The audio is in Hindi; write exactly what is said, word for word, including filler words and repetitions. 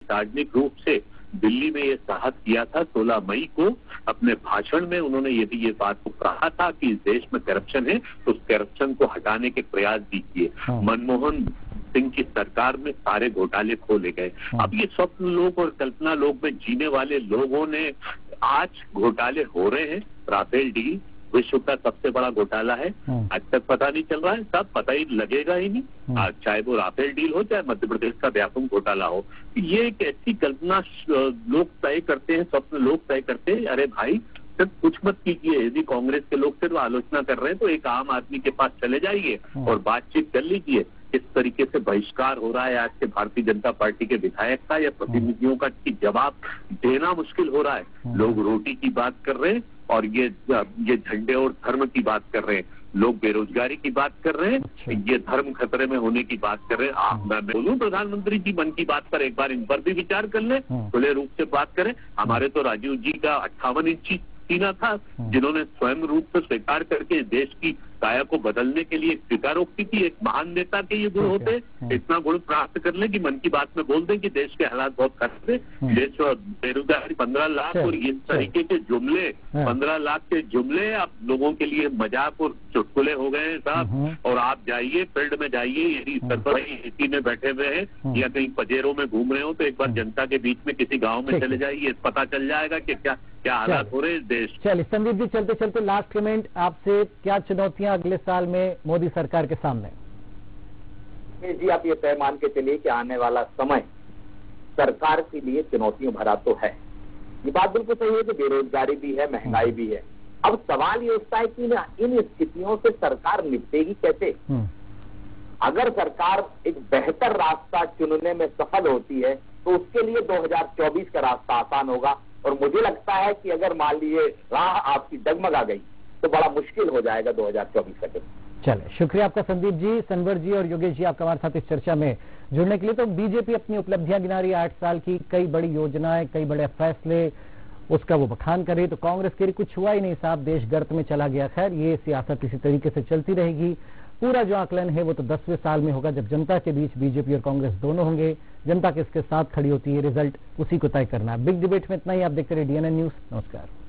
सार्वजनिक रूप से दिल्ली में ये साहस किया था। सोलह मई को अपने भाषण में उन्होंने यदि ये बात को कहा था कि इस देश में करप्शन है तो उस करप्शन को हटाने के प्रयास कीजिए। मनमोहन सिंह की सरकार में सारे घोटाले खोले गए। अब ये स्वप्न लोग और कल्पना लोग में जीने वाले लोगों ने आज घोटाले हो रहे हैं। राफेल डील विश्व का सबसे बड़ा घोटाला है, आज तक पता नहीं चल रहा है, सब पता ही लगेगा ही नहीं, आज चाहे वो राफेल डील हो चाहे मध्य प्रदेश का व्यापक घोटाला हो। ये एक ऐसी कल्पना लोग तय करते हैं, स्वप्न लोग तय करते हैं। अरे भाई सिर्फ कुछ मत कीजिए, यदि कांग्रेस के लोग सिर्फ आलोचना कर रहे हैं तो एक आम आदमी के पास चले जाइए और बातचीत कर लीजिए। इस तरीके से बहिष्कार हो रहा है आज के भारतीय जनता पार्टी के विधायक का या प्रतिनिधियों का, कि जवाब देना मुश्किल हो रहा है। लोग रोटी की बात कर रहे हैं और ये ये झंडे और धर्म की बात कर रहे हैं। लोग बेरोजगारी की बात कर रहे हैं, ये धर्म खतरे में होने की बात कर रहे हैं। आप मैं बोलूं प्रधानमंत्री जी मन की बात पर एक बार इन पर भी विचार कर लें, खुले रूप से बात करें। हमारे तो राजीव जी का अट्ठावन इंची सीना था, जिन्होंने स्वयं रूप से स्वीकार करके देश की काया को बदलने के लिए स्वीकारोक्ति की। एक महान नेता के ये गुण होते, इतना गुण प्राप्त कर लें कि मन की बात में बोल दें कि देश के हालात बहुत खराब है, देश बेरोजगारी पंद्रह लाख और इस तरीके के जुमले, पंद्रह लाख के जुमले अब लोगों के लिए मजाक और चुटकुले हो गए हैं साहब। और आप जाइए फील्ड में जाइए, यदि एसी में बैठे हुए हैं या कहीं पजेरों में घूम रहे हो तो एक बार जनता के बीच में किसी गाँव में चले जाइए, पता चल जाएगा कि क्या क्या हालात हो रहे हैं देश। चलिए संदीप जी, चलते चलते लास्ट कमेंट आपसे, क्या चुनौतियां अगले साल में मोदी सरकार के सामने? जी आप ये तय मान के चलिए कि आने वाला समय सरकार के लिए चुनौतियों भरा तो है। ये बात बिल्कुल सही है कि बेरोजगारी भी है, महंगाई भी है। अब सवाल ये उठता है कि इन स्थितियों से सरकार निपटेगी कैसे। अगर सरकार एक बेहतर रास्ता चुनने में सफल होती है तो उसके लिए दो हजार चौबीस का रास्ता आसान होगा। और मुझे लगता है कि अगर मान लीजिए राह आपकी डगमगा गई तो बड़ा मुश्किल हो जाएगा दो हजार चौबीस का। चले, शुक्रिया आपका संदीप जी, सनवर जी और योगेश जी, आपका हमारे साथ इस चर्चा में जुड़ने के लिए। तो बीजेपी अपनी उपलब्धियां गिना रही है, आठ साल की कई बड़ी योजनाएं, कई बड़े फैसले, उसका वो बखान कर रही। तो कांग्रेस के लिए कुछ हुआ ही नहीं साहब, देश गर्त में चला गया। खैर ये सियासत इसी तरीके से चलती रहेगी। पूरा जो आकलन है वो तो दसवें साल में होगा, जब जनता के बीच बीजेपी और कांग्रेस दोनों होंगे। जनता किसके साथ खड़ी होती है, रिजल्ट उसी को तय करना है। बिग डिबेट में इतना ही। आप देखते रहिए डी एन एन न्यूज। नमस्कार।